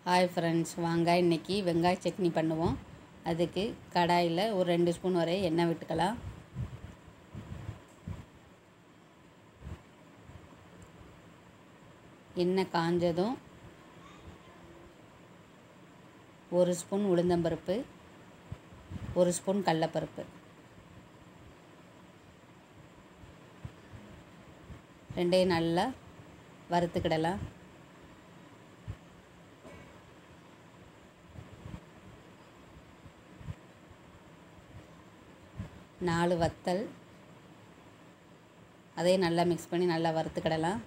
Hi friends, வாங்க இன்றைக்கி வெங்காய சட்னி பண்ணுவோம். அதுக்கு கடாயில் ஒரு 2 ஸ்பூன் வரை எண்ணெய் விட்டுக்கலாம். எண்ணெய் காஞ்சதும் 1 ஸ்பூன் உளுந்தம்பருப்பு, 1 ஸ்பூன் கடலைப்பருப்பு, 2 நல்லா வறுத்துக்கிடலாம். நாலு வத்தல், அதையும் நல்லா மிக்ஸ் பண்ணி நல்லா வறுத்துக்கிடலாம்.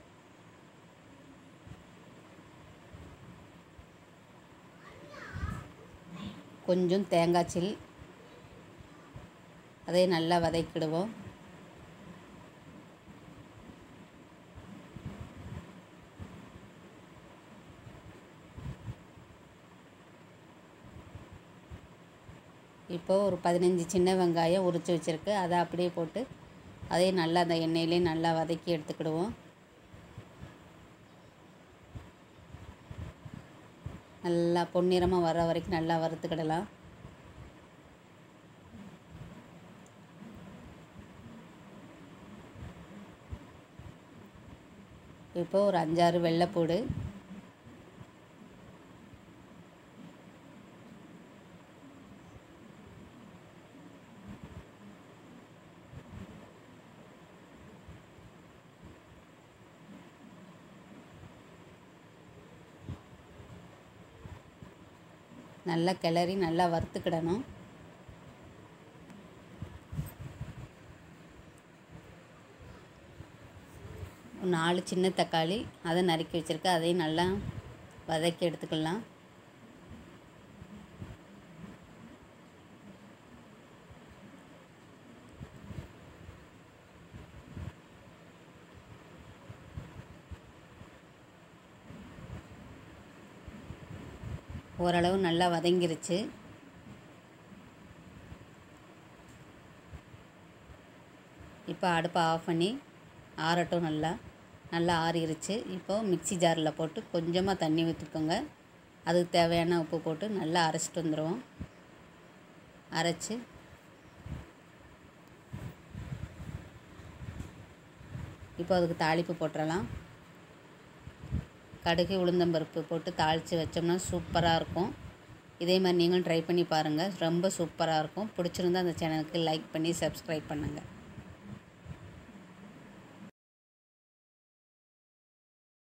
கொஞ்சம் தேங்காய் சில், அதையும் நல்லா வதக்கிடுவோம். இப்போது ஒரு 15 சின்ன வெங்காயம் உரித்து வச்சுருக்கு, அதை அப்படியே போட்டு அதையும் நல்லா அந்த எண்ணெயிலே நல்லா வதக்கி எடுத்துக்கிடுவோம். நல்லா பொன்னிறமாக வர வரைக்கும் நல்லா வறுத்துக்கிடலாம். இப்போது ஒரு 5-6 வெள்ளைப்பூடு, நல்லா கிளறி நல்லா வறுத்துக்கிடணும். ஒரு 4 சின்ன தக்காளி அதை நறுக்கி வச்சுருக்கேன், அதையும் நல்லா வதக்கி எடுத்துக்கலாம். ஓரளவு நல்லா வதங்கிருச்சு. இப்போ அடுப்பை ஆஃப் பண்ணி ஆறட்டும். நல்லா ஆறிருச்சு. இப்போது மிக்ஸி ஜாரில் போட்டு கொஞ்சமாக தண்ணி ஊற்றிக்கோங்க. அதுக்கு தேவையான உப்பு போட்டு நல்லா அரைச்சிட்டு வந்துடுவோம். அரைச்சி இப்போ அதுக்கு தாளிப்பு போட்டுடலாம். கடுகு உளுந்தம்பருப்பு போட்டு தாளித்து வச்சோம்னா சூப்பராக இருக்கும். இதே மாதிரி நீங்களும் ட்ரை பண்ணி பாருங்கள், ரொம்ப சூப்பராக இருக்கும். பிடிச்சிருந்தா அந்த சேனலுக்கு லைக் பண்ணி சப்ஸ்கிரைப் பண்ணுங்கள்.